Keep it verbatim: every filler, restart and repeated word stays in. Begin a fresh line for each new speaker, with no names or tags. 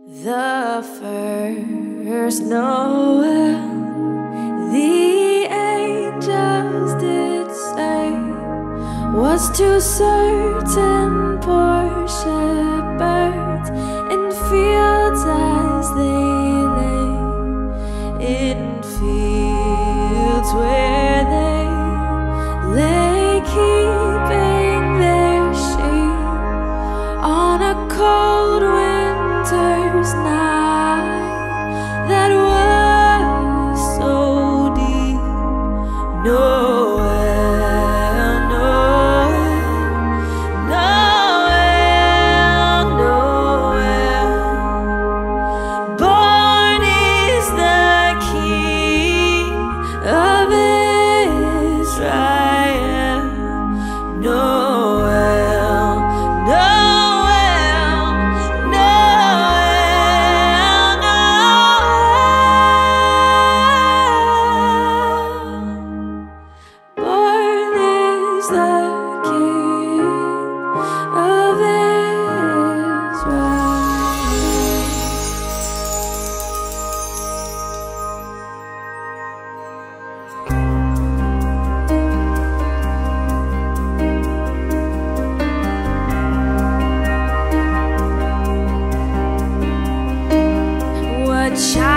The first Noel, the angels did say, was to certain poor shepherds in fields as they lay, in fields where they lay keeping their sheep on a cold winter's night that was so deep. Noel, Noel, Noel, Noel, born is the King of Israel. Noel, Noel, Noel, Noel, born is the King of Israel. What child